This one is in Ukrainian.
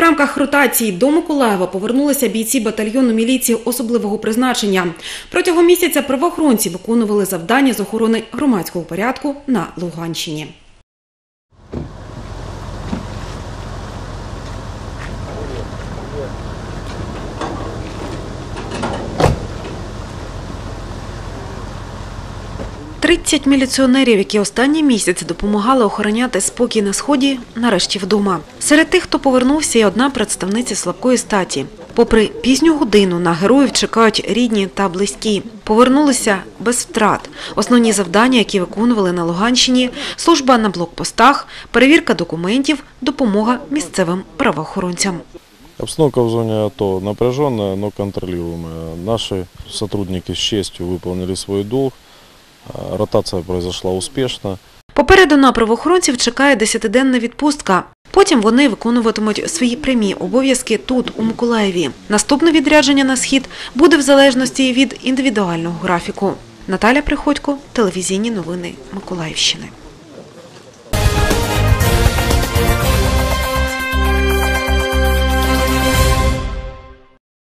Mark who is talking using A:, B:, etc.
A: рамках ротації до Миколаєва повернулися бійці батальйону міліції особливого призначення. Протягом місяця правоохоронці виконували завдання з охорони громадського порядку на Луганщині. «30 міліціонерів, які останній місяць допомагали охороняти спокій на Сході, нарешті вдома. Серед тих, хто повернувся, і одна представниця слабкої статі. Попри пізню годину на героїв чекають рідні та близькі. Повернулися без втрат. Основні завдання, які виконували на Луганщині – служба на блокпостах, перевірка документів, допомога місцевим правоохоронцям.
B: Обстановка в зоне АТО напряженная, но контролируемая. Наши сотрудники с честью выполнили свой долг. Ротація пройшла успішно.
A: Попереду на правоохоронців чекає 10-денна відпустка. Потім вони виконуватимуть свої прямі обов'язки тут, у Миколаєві. Наступне відрядження на Схід буде в залежності від індивідуального графіку. Наталя Приходько, телевізійні новини Миколаївщини.